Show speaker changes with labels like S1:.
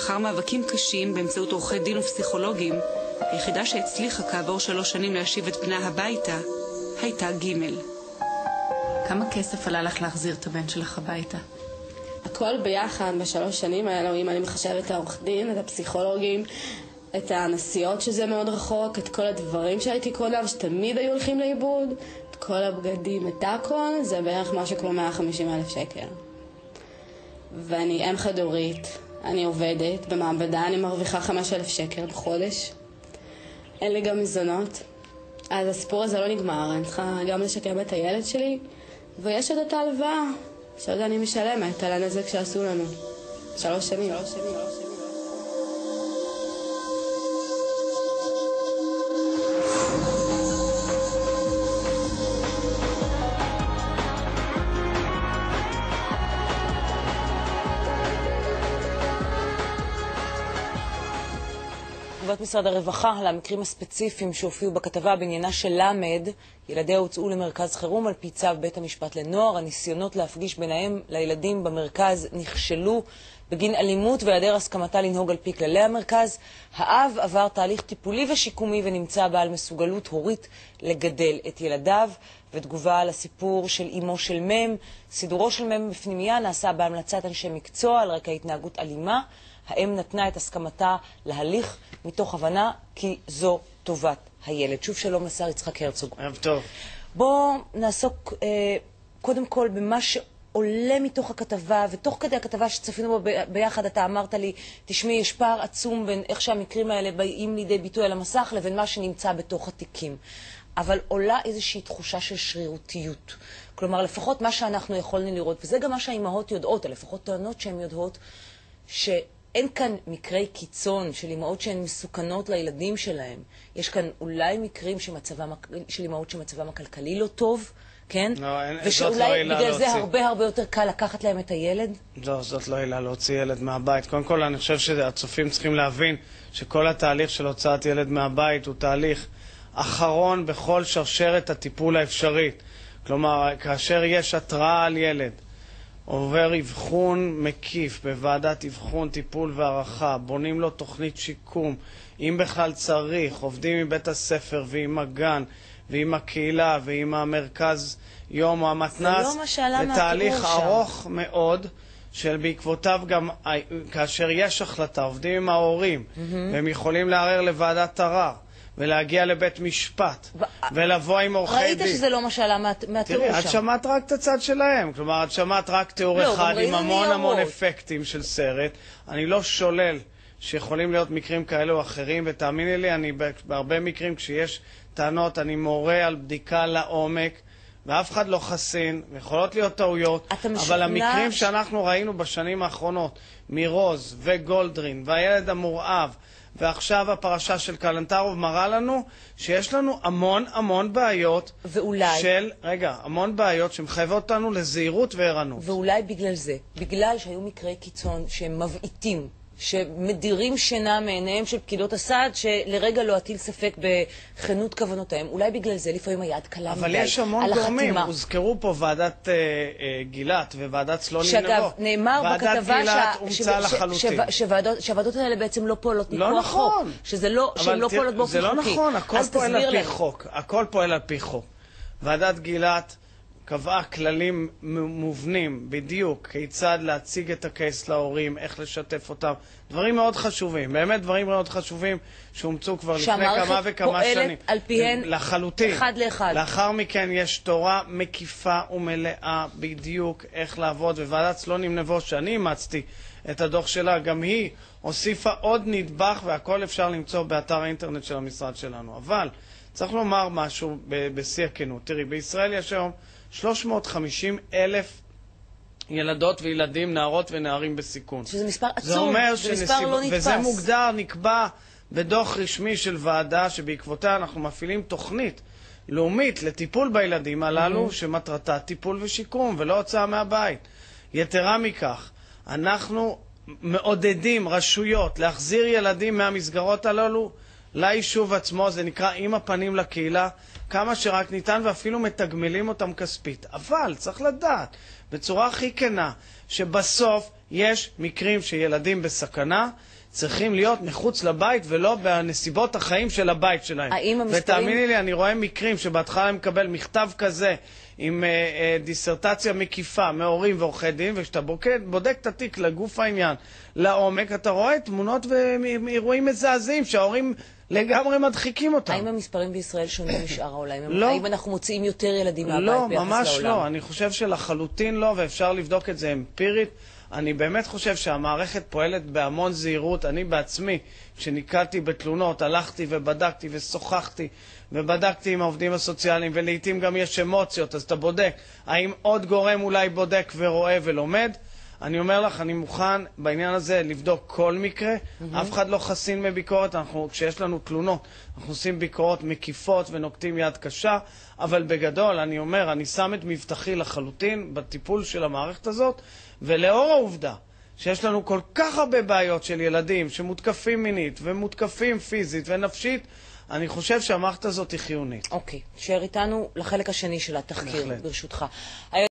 S1: לאחר מאבקים קשים באמצעות עורכי דין ופסיכולוגים, היחידה שהצליחה כעבור 3 שנים להשיב את בנה הביתה הייתה ג'. כמה כסף עלה לך להחזיר את הבן שלך הביתה?
S2: הכל ביחד ב3 שנים האלו, אם אני מחשבת את העורך דין, את הפסיכולוגים, את הנסיעות שזה מאוד רחוק, את כל הדברים שהייתי קודם שתמיד היו הולכים לאיבוד, את כל הבגדים, את הכל, זה בערך משהו כמו 150,000 שקל. ואני אם חד-הורית, אני עובדת במעבדה, אני מרוויחה 5,000 שקל בחודש. אין לי גם מזונות. אז הסיפור הזה לא נגמר, אני צריכה גם לשקם את הילד שלי, ויש עוד את ההלוואה, שעוד אני משלמת על הנזק שעשו לנו. 3 שנים.
S3: תגובת משרד הרווחה על המקרים הספציפיים שהופיעו בכתבה בעניינה של למד, ילדיה הוצאו למרכז חירום על פי צו בית המשפט לנוער. הניסיונות להפגיש ביניהם לילדים במרכז נכשלו בגין אלימות והיעדר הסכמתה לנהוג על פי כללי המרכז. האב עבר תהליך טיפולי ושיקומי ונמצא בעל מסוגלות הורית לגדל את ילדיו. ותגובה על הסיפור של אמו של מם, סידורו של מם בפנימייה נעשה בהמלצת אנשי מקצוע על רקע התנהגות אלימה. האם נתנה את הסכמתה להליך מתוך הבנה כי זו טובת הילד. שוב שלום לשר יצחק הרצוג.
S4: ערב טוב.
S3: בואו נעסוק קודם כל במה שעולה מתוך הכתבה, ותוך כדי הכתבה שצפינו ביחד אתה אמרת לי, תשמעי, יש פער עצום בין איך שהמקרים האלה באים לידי ביטוי על המסך לבין מה שנמצא בתוך התיקים. אבל עולה איזושהי תחושה של שרירותיות. כלומר, לפחות מה שאנחנו יכולנו לראות, וזה גם מה שהאימהות יודעות, לפחות טוענות שהן יודעות, שאין כאן מקרי קיצון של אימהות שהן מסוכנות לילדים שלהם. יש כאן אולי מקרים של אימהות שמצבם הכלכלי לא טוב, כן?
S4: לא,
S3: ושאולי בגלל זה הרבה יותר קל לקחת להם את הילד?
S4: לא, זאת לא עילה להוציא ילד מהבית. קודם כל, אני חושב שהצופים צריכים להבין שכל התהליך של הוצאת ילד מהבית הוא תהליך אחרון בכל שרשרת הטיפול האפשרית. כלומר, כאשר יש התראה על ילד, עובר אבחון מקיף בוועדת אבחון, טיפול והערכה, בונים לו תוכנית שיקום, אם בכלל צריך, עובדים עם בית הספר ועם הגן ועם הקהילה ועם המרכז יום או המתנ"ס, זה תהליך ארוך מאוד של בעקבותיו גם כאשר יש החלטה, עובדים עם ההורים והם יכולים לערער לוועדת ערר ולהגיע לבית משפט, ולבוא עם עורכי דין.
S3: ראית שזה לא מה שעלה מהתיאור שם.
S4: תראי, את שמעת רק את הצד שלהם. כלומר, את שמעת רק תיאור אחד עם המון אפקטים של סרט. אני לא שולל שיכולים להיות מקרים כאלה או אחרים, ותאמיני לי, אני בהרבה מקרים, כשיש טענות, אני מורה על בדיקה לעומק, ואף אחד לא חסין, יכולות להיות טעויות, אבל המקרים שאנחנו ראינו בשנים האחרונות, מרוז וגולדרין, והילד המורעב, ועכשיו הפרשה של קלנטרוב מראה לנו שיש לנו המון בעיות המון בעיות שמחייבות אותנו לזהירות וערנות.
S3: ואולי בגלל זה, בגלל שהיו מקרי קיצון שהם מבעיטים, שמדירים שינה מעיניהם של פקידות הסעד, שלרגע לא אטיל ספק בכנות כוונותיהם, אולי בגלל זה לפעמים היד קלה מדי.
S4: אבל יש המון גורמים, הוזכרו פה ועדת גילת וועדת סלונים נבו.
S3: שאגב, נאמר בכתבה שהוועדות האלה בעצם לא פועלות מכוח חוק. שהן לא פועלות באופן חוקי.
S4: זה לא נכון, הכל פועל על פי חוק. הכל פועל על פי חוק. ועדת גילת קבעה כללים מובנים בדיוק כיצד להציג את הקייס להורים, איך לשתף אותם. דברים מאוד חשובים, באמת דברים מאוד חשובים שהומצאו כבר לפני כמה וכמה שנים.
S3: שהמערכת פועלת על פיהן
S4: לחלוטין.
S3: אחד לאחד.
S4: לאחר מכן יש תורה מקיפה ומלאה בדיוק איך לעבוד, וועדת סלונים נבו שאני אימצתי את הדוח שלה, גם היא הוסיפה עוד נדבך, והכל אפשר למצוא באתר האינטרנט של המשרד שלנו. אבל צריך לומר משהו בשיא הכנות. תראי, בישראל יש היום 350,000 ילדות וילדים, נערות ונערים בסיכון.
S3: שזה מספר עצום,
S4: זה אומר
S3: מספר לא נתפס.
S4: וזה מוגדר, נקבע בדוח רשמי של ועדה שבעקבותיה אנחנו מפעילים תוכנית לאומית לטיפול בילדים הללו, שמטרתה טיפול ושיקום ולא הוצאה מהבית. יתרה מכך, אנחנו מעודדים רשויות להחזיר ילדים מהמסגרות הללו ליישוב עצמו, זה נקרא עם הפנים לקהילה, כמה שרק ניתן, ואפילו מתגמלים אותם כספית. אבל צריך לדעת בצורה הכי כנה שבסוף יש מקרים שילדים בסכנה, צריכים להיות מחוץ לבית ולא בנסיבות החיים של הבית שלהם. ותאמיני לי, אני רואה מקרים שבהתחלה אני מקבל מכתב כזה עם דיסרטציה מקיפה מהורים ועורכי דין, וכשאתה בודק את התיק לגוף העניין, לעומק, אתה רואה תמונות ואירועים מזעזעים שההורים לגמרי מדחיקים אותם.
S3: האם המספרים בישראל שונים משאר העולם?
S4: לא.
S3: האם אנחנו מוציאים יותר ילדים מהבית
S4: לא,
S3: ביחס לעולם?
S4: ממש לא. אני חושב שלחלוטין לא, ואפשר לבדוק את זה אמפירית. אני באמת חושב שהמערכת פועלת בהמון זהירות. אני בעצמי, כשניקלתי בתלונות, הלכתי ובדקתי ושוחחתי ובדקתי עם העובדים הסוציאליים, ולעיתים גם יש אמוציות, אז אתה בודק. האם עוד גורם אולי בודק ורואה ולומד? אני אומר לך, אני מוכן בעניין הזה לבדוק כל מקרה. אף אחד לא חסין מביקורת. כשיש לנו תלונות, אנחנו עושים ביקורות מקיפות ונוקטים יד קשה, אבל בגדול, אני אומר, אני שם את מבטחי לחלוטין בטיפול של המערכת הזאת, ולאור העובדה שיש לנו כל כך הרבה בעיות של ילדים שמותקפים מינית ומותקפים פיזית ונפשית, אני חושב שהמערכת הזאת היא חיונית.
S3: אוקיי, שער איתנו לחלק השני של התחקיר, ברשותך.